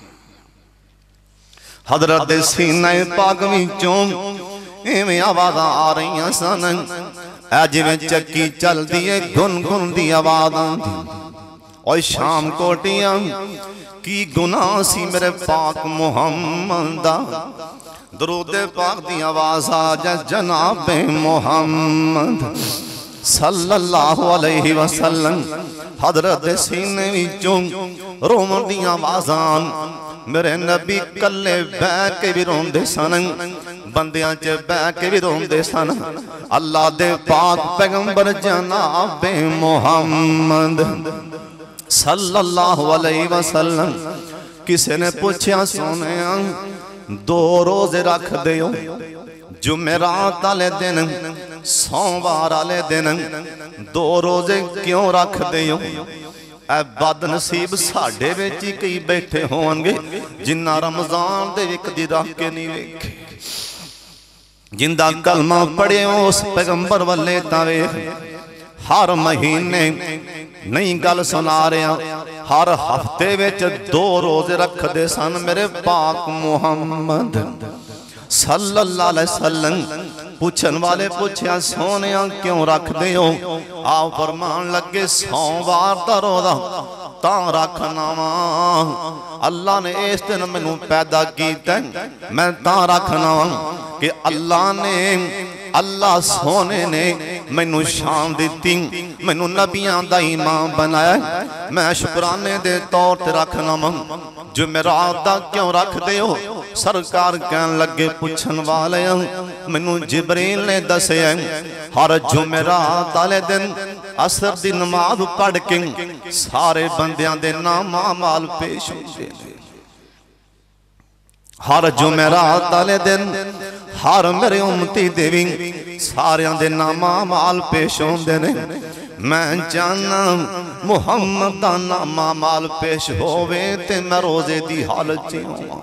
حضرت سینہ پاک وچوں ایویں آوازاں آ رہی ہیں سن اے جویں چکی چل دیئے گن گن دی آوازاں اور شام کوٹیاں کی گناہ سی میرے پاک محمد درود پاک دی آواز آ جائے جناب محمد صلی اللہ علیہ وسلم حضرت سینے وچوں رومن دی آوازاں میرے نبی کلے بے کے بھی رون دے سن بندیاں چے بے کے بھی رون دے سن اللہ دے پاک پیغمبر جناب محمد صلی اللہ علیہ وسلم کسی نے پوچھیا سونے دو روزے رکھ دیو جمعرات آلے دن سوموار آلے دن دو روزے کیوں رکھ دیو اے بد نصیب ساڑھے ویچی کئی بیٹھے ہونگے جنہ رمضان دے ایک دی رکھ کے نہیں ویکھے جندہ کلمہ پڑے اس پیغمبر والے تاوے ہر مہینے نئی گل سنا رہے ہیں ہر ہفتے ویچ دو روزے رکھ دے سن میرے پاک محمد صلی اللہ علیہ وسلم پوچھن والے پوچھیا سونیاں کیوں رکھ دے ہو آؤ فرمان لگے سوموار دا روزہ تاں رکھنا وہاں اللہ نے اس دن میں نو پیدا کیتا ہے میں تاں رکھنا وہاں کہ اللہ نے اللہ سونے نے میں نو شان دیتی میں نو نبیاں دا امام بنایا میں شکرانے دے طور تے رکھنا وہاں جمعرات دا کیوں رکھ دے ہو سرکار کہن لگے پوچھن والے میں نو جبریل نے دسے ہر جمعرات آلے دن عصر دی نماز پڑھ کے سارے بندیاں دے نام اعمال پیش ہوتے ہیں ہر جمعرات آلے دن ہر میرے امتی دیویں ساریاں دے نام اعمال پیش ہوندے نے میں جانا محمد دا نام اعمال پیش ہووے تے میں روزے دی حالت چی ہوں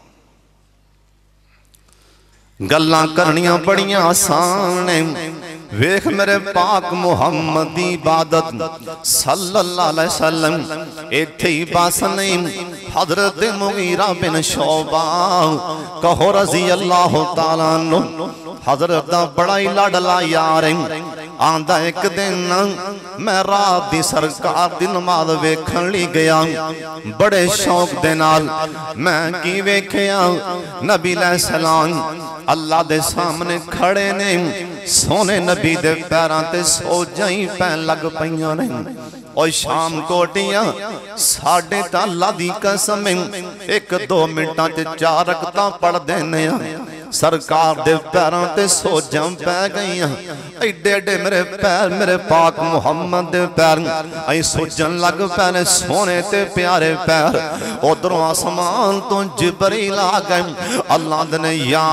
گلاں کرنیاں بڑیاں آسان ویکھ میرے پاک محمد دی عبادت صلی اللہ علیہ وسلم ایتھے ہی بس نہیں حضرت مغیرہ بن شعبہ کہو رضی اللہ تعالیٰ عنہ حضرت دا بڑا ہی لاڈلا یار آندہ ایک دن میں رات دی سرکار دی نماز ویکھن لی گیا بڑے شوق دے نال میں کی ویکھیا نبی علیہ السلام اللہ دے سامنے کھڑے نے سونے نبی دے پیران تے سو جائیں پین لگ پئیاں نے اور شام کوٹیاں ساڑھے تا اللہ دی قسم ایک دو منٹاں تے 4 رکعتاں پڑھ دینے سرکار دے پیران تے سو جم پہ گئیاں ایڈے ایڈے میرے پیر میرے پاک محمد دے پیر ای سوجن لگ پینے سونے تے پیارے پیر ادھروں آسمان تو جبریل آ گئے اللہ دنے یا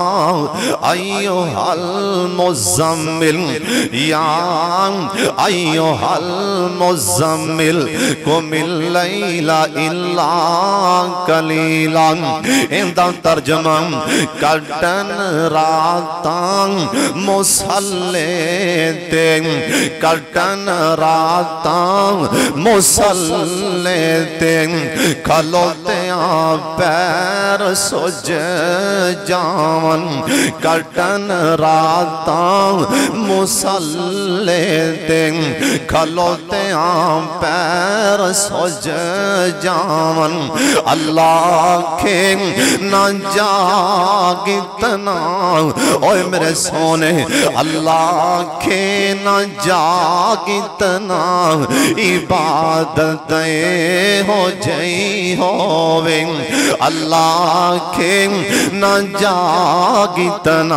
ایوہ المزمل یا ایوہ المزمل قم اللیل الا قلیلا اندہ ترجمہ کٹن راتاں مسلے تے کٹن راتاں مسلے تے کھلوتے پیر سج جاون کٹن راتاں مسلے تے کھلوتے پیر سج جاون اللہ کے نہ جاگتنا اوہ میرے سونے اللہ کے نہ جاگتنا عبادتیں ہو جئی ہووے اللہ کے نہ جاگتنا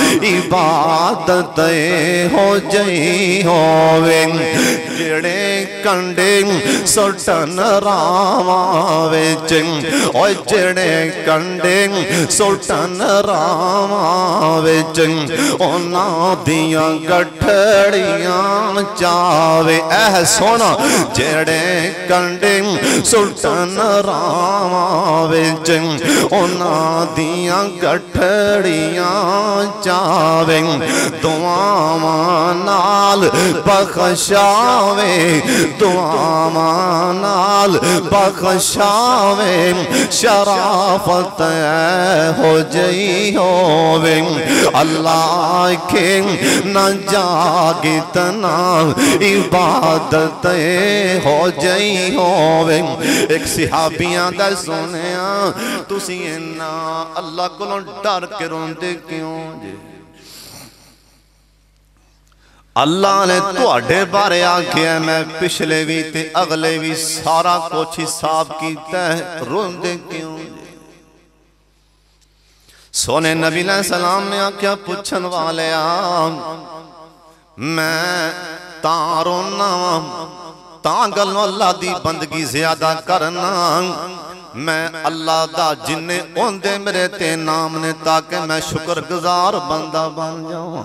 عبادتیں ہو جئی ہووے جڑے کنڈے سٹن راواں وچ اوہ جڑے کنڈے سٹن راواں وچ اونا دیاں گٹھڑیاں چاوے اے سونا جڑے کنڈے سلطان راواں وچ اونا دیاں گٹھڑیاں چاوے دعاواں نال بخشاوے دعاواں نال بخشاوے شرافت ہو جئی ہووے اللہ کے نہ جاگتنا عبادتیں ہو جئی ہووے ایک صحابیاں دا سنیا تسی اینا اللہ کو ڈر کے روندے کیوں جے اللہ نے تو اڈے بارے آکھیا میں پچھلے بھی تے اگلے بھی سارا کچھ حساب کیتا ہے روندے کیوں سونے نبی علیہ السلام نے آکھیا پوچھن والے میں تاں رونا تاں گلوں اللہ دی بندگی زیادہ کرنا میں اللہ دا جننے اوندے میرے تے نام نے تاکہ میں شکر گزار بندہ بن جاؤں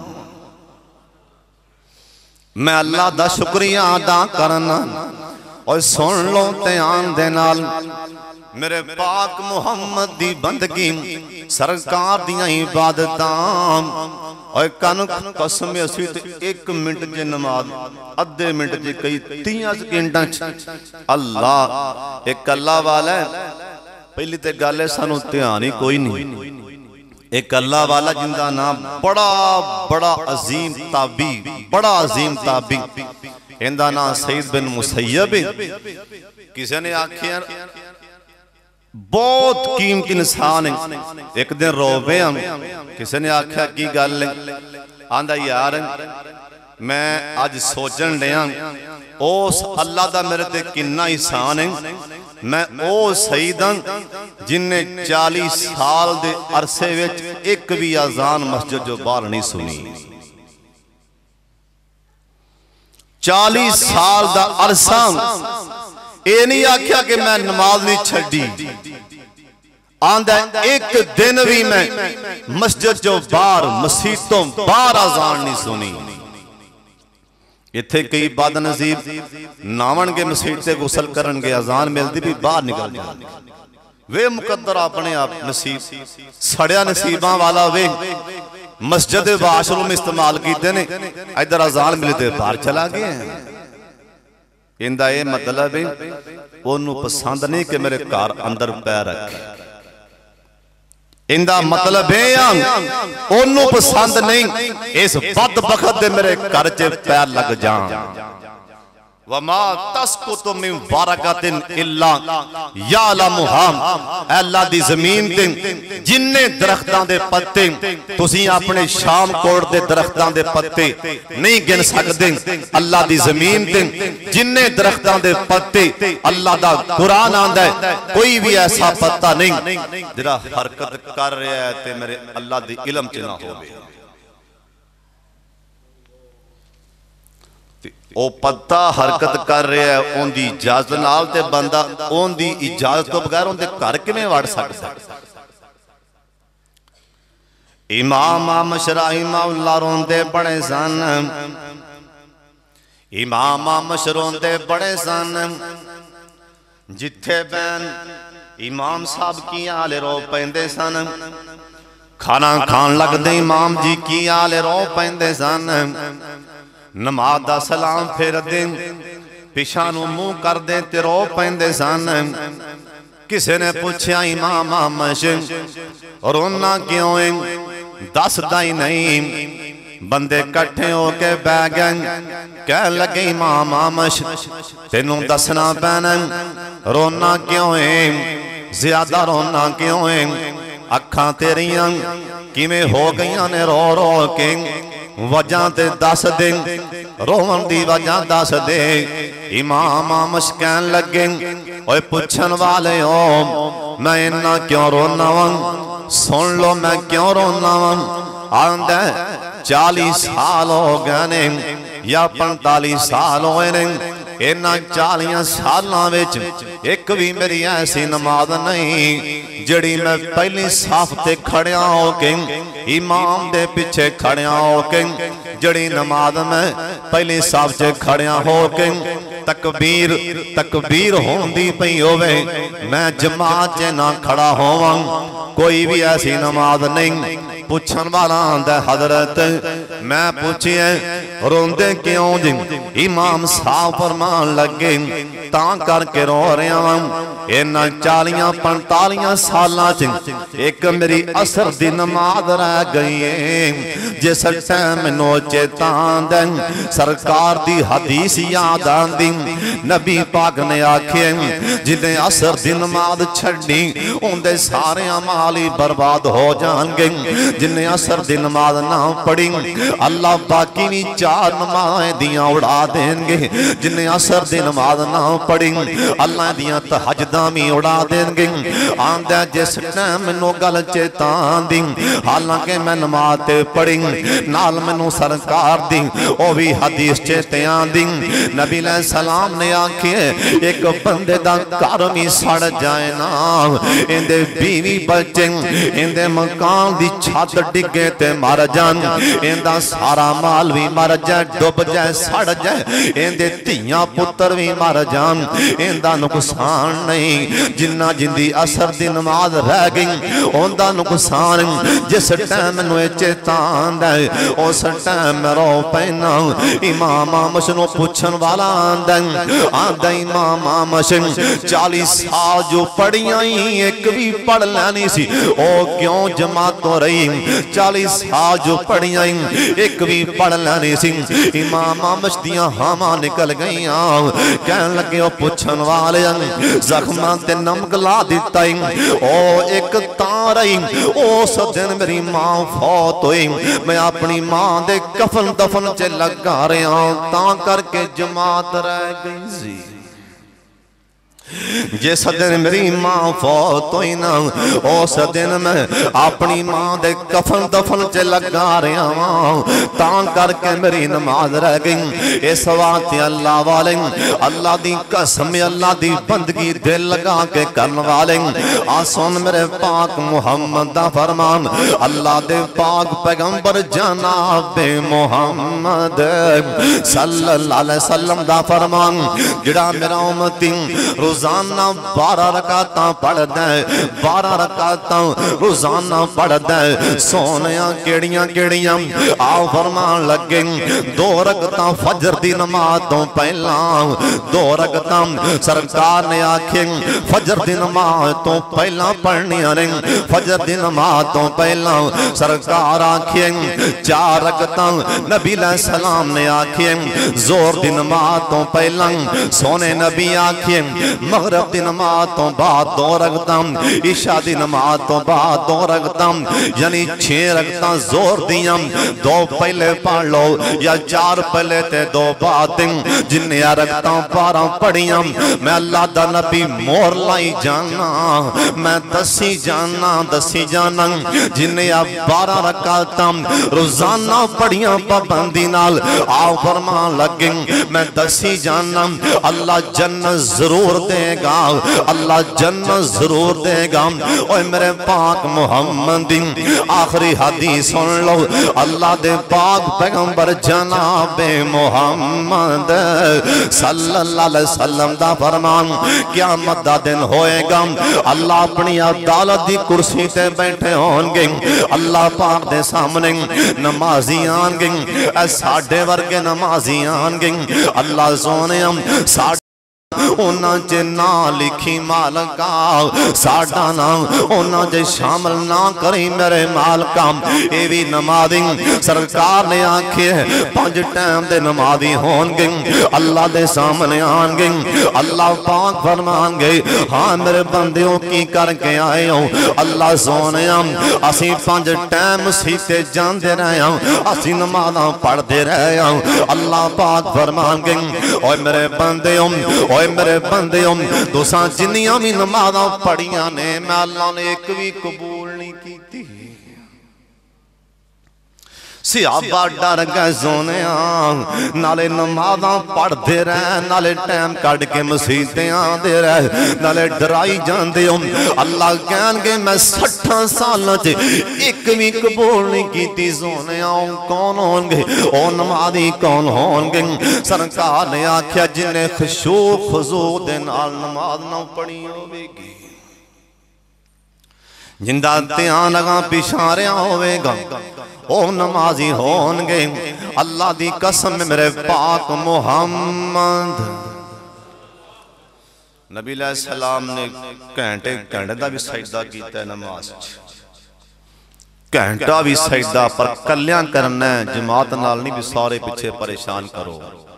میں اللہ دا شکریہ ادا کرنا اور سن لو تیان دے نال میرے پاک محمد دی بندگی سرکار دیاں عبادتاں اور کنک قسم اسیت 1 منٹ جے نماز ادھے منٹ جے کئی 30 سیکنڈاں اللہ ایک اللہ والا ہے پہلی تے گالے سانو تیانی کوئی نہیں ایک اللہ والا جن دا نام بڑا عظیم تابی ان دا نام سید بن مسیب کسی نے آکھیا بہت قیمتی انسان ہے ایک دن روبے ہم کسی نے آکھیا کی گل آندہ یار میں آج سوچن لیا اوس اللہ دا میرے تے کنہ احسان ہے میں او سیداں جن نے 40 سال دے عرصے وچ ایک بھی اذان مسجد جو باہر نہیں سنی 40 سال دا عرصہ اے نہیں آکھیا کہ میں نماز نہیں چھڑی آندہ ایک دن بھی میں مسجد جو باہر مسیتوں باہر اذان نہیں سنی اتھے کئی باد نصیب ناون کے مسیتے غسل کرن کے اذان ملتی بھی باہر نکل جائے وے مقدر اپنے آپ نصیب سڑیا نصیباں والا وے مسجد واشروم استعمال کیتے نے ادھر اذان ملی تے باہر چلا گئے ہیں اندہ یہ مطلب ہے انہوں پسند نہیں کہ میرے کار اندر پیر رکھے اندہ مطلب ہے انہوں پسند نہیں اس بدبخت دے میرے کار چے پیر لگ جان وَمَا تَسْقُطُ مِنْ وَرَقَةٍ إِلَّا يَعْلَمُهَا اے اللہ دی زمین تے جننے درختان دے پتے تسی اپنے شام کوٹ دے درختان دے پتے نہیں گن سکتے اللہ دی زمین تے جننے درختان دے پتے اللہ دا قرآن آندہ ہے کوئی بھی ایسا پتہ نہیں جرا حرکت کر رہے ہیں تے میرے اللہ دی علم چنا ہو گئے او پتہ حرکت کر رہے ہیں ان دی اجازت نال تے بندہ ان دی اجازت تو بغیر ان دے گھر کیویں وڑ سکتا امام مشرائم اللہ روندے بڑے سن امام مشروندے بڑے سن جتھے بین امام صاحب کی آلے رو پیندے سن کھانا کھان لگ دے امام جی کی آلے رو پیندے سن نماز دا سلام پھر دیں پیشانو منہ کر دیں تے رو پیندے سن کسی نے پوچھا امام آمش رونا کیوں ہیں دس دائی نہیں بندے کٹھے ہو کے بیگن کہہ لگے امام آمش تینوں دسنا پینن رونا کیوں ہیں زیادہ رونا کیوں ہیں اکھاں تیریاں کیویں ہو گئیاں نے رو رو کے وجہ تے دس دیں روحن دی وجہ دس دے امام آمش کہن لگیں اوہ پچھن والے ہو میں انہا کیوں رونا ہوں سن لو میں کیوں رونا ہوں آندہ 40 سال ہو گئے یا 45 سال ہوئے نے انہا 40 سالاں وچ ایک بھی میری ایسی نماز نہیں جڑی میں پہلی صاف تے کھڑیاں ہو کے امام دے پیچھے کھڑیاں ہو کے جڑی نماز میں پہلی صاف تے کھڑیاں ہو کے تکبیر ہوندی پئی ہوئے میں جماعت چے نہ کھڑا ہوا کوئی بھی ایسی نماز نہیں پوچھن والا آندہ حضرت میں پوچھئے روندے کیوں جن امام صاحب فرمان لگے تاں کر کے رو رہے ہیں اینا 40-45 سالاں چن ایک میری عصر دی نماز رہ گئی ہے جس ٹائم نوچے تاں دیں سرکار دی حدیث یاد آن دی نبی پاک نے آکھیں جنہیں عصر دی نماز چھڑی ان دے سارے عمالی برباد ہو جان گے جنہیں عصر دی نماز نہ پڑی اللہ باقی بھی 4 نمازیں دیاں اڑا دیں گے جنہیں عصر دی نماز نہ پڑی اللہ دیاں تحجدہ میں اڑا دیں گے آندہ جس ٹائم نو گل چیتان دی حالانکہ میں نماز تے پڑی نال منو سرکار دی او بھی حدیث چیتیان دی نبی علیہ السلام نے آنکھیں ایک بندے دا کارمی سڑ جائے نا اندے بیوی بچے اندے مکان دی چھت ڈگے تے مر جان اندہ سارا مال بھی مر جائے ڈوب جائے سڑ جائے اندے تیاں پتر بھی مر جان اندہ نقصان نہیں جنہ جندی عصر دی نماز رہ گئی اندہ نقصان جس ٹائم نوے چیتان دے اس ٹائم رو پینا امام آمش نو پوچھن والا آندہ امام آمش 40 سال جو پڑھیاں ہی ایک بھی پڑھ لینی سی او کیوں جماعت ہو رہی 40 سال جو پڑھیاں ہی ایک بھی پڑھ لینی سی امام آمش دیاں ہاں نکل گئیاں کہن لگے او پوچھن والے زخمان تے نمک لا دیتا ہی او ایک تارہی او سدن میری ماں فوت ہوئی میں اپنی ماں دے کفن دفن چے لگا رہے ہاں تاں کر کے جماعت رہ گئی سی جس دن میری ماں فوت ہوئی نا اس دن میں اپنی ماں دے کفن دفن چے لگا رہا ہوں تاں کر کے میری نماز رہ گئی اس وقت اللہ والے اللہ دی قسم اللہ دی بندگی دل لگا کے کرن والے آسان میرے پاک محمد دا فرمان اللہ دے پاک پیغمبر جناب محمد صلی اللہ علیہ وسلم دا فرمان جڑا میرا امتی روز روزانہ 12 رکعتاں پڑھدا ہے 12 رکعتاں روزانہ پڑھدا ہے سونیاں کیڑیاں کیڑیاں آ فرمان لگے 2 رکعتاں فجر دی نماز تو پہلا 2 رکعتاں سرکار نے آکھے فجر دی نماز تو پہلا پڑھنیاں نے فجر دی نماز تو پہلا سرکار آکھے 4 رکعتاں نبی علیہ السلام نے آکھے زور دی نماز تو پہلا سونے نبی آکھے مغرب دی نماز تو بعد 2 رکعتاں عشاء دی نماز تو بعد 2 رکعتاں یعنی 6 رکعتاں زور دیاں 2 پہلے پڑھ لو یا 4 پہلے تے 2 بعد جنہیں رکعتاں 12 پڑھیاں میں اللہ دا نبی مور لائی جانا میں دسی جانا جنہیں 12 رکعتاں روزانہ پڑھیاں پابندی نال آؤ فرمان لگے میں دسی جانا اللہ جنت ضرور دے گا اللہ جنت ضرور دے گا اوہ میرے پاک محمد آخری حدیث سن لو اللہ دے پاک پیغمبر جناب محمد صلی اللہ علیہ وسلم دا فرمان قیامت دا دن ہوئے گا اللہ اپنی عدالت دی کرسی تے بیٹھے ہون گے اللہ پاک دے سامنے نمازی آن گے اے ساڑھے ورگے نمازی آن گے اللہ سونے ہم اونا جے نا لکھی مالکا ساڑھا نا اونا جے شامل نہ کری میرے مالکا اے بھی نمازی سرکار نے آنکھے 5 ٹائم دے نمازی ہون گے اللہ دے سامنے آن گے اللہ پاک فرمان گے ہاں میرے بندیوں کی کر کے آئے ہوں اللہ سونے ہم اسی 5 ٹائم سیتے جان دے رہے ہوں اسی نمازاں پڑھ دے رہے ہوں اللہ پاک فرمان گے اوہ میرے بندیوں اوہ میرے بندیوں دوساں جنیاں بھی نمازاں پڑھیاں نے میں اللہ نے ایک بھی قبول نہیں کی تھی صحابہ ڈر گئے سونیاں نالے نمازاں پڑھ دے رہے نالے ٹائم کڑ کے مسیحتے آن دے رہے نالے ڈرائی جان دے اللہ کہن گے میں 60 سالوں سے ایک بھی قبول نہیں کی تھی سونیاں کون ہون گے او نمازی کون ہون گے سرکار نے آکھیا جنہیں خشوع خضوع دے نال نماز نہ پڑھی ہوئے گی جندہ تیان لگا پیشاریاں ہوئے گا او نمازی ہون گے اللہ دی قسم میرے پاک محمد نبی علیہ السلام نے گھنٹے دا بھی سجدہ کیتا ہے نماز گھنٹہ بھی سجدہ پر کلیاں کرنا ہے جماعت نال نہیں بھی سارے پیچھے پریشان کرو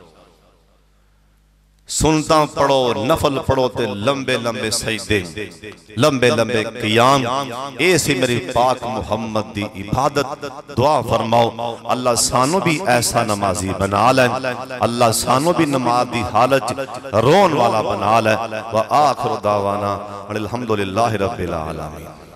سنتا پڑھو نفل پڑھو تے لمبے لمبے سجدے لمبے لمبے قیام ایسی میری پاک محمد دی عبادت دعا فرماؤ اللہ سانو بھی ایسا نمازی بنا لے اللہ سانو بھی نماز دی حالت رون والا بنا لے وآخر دعوانا الحمدللہ رب العالمین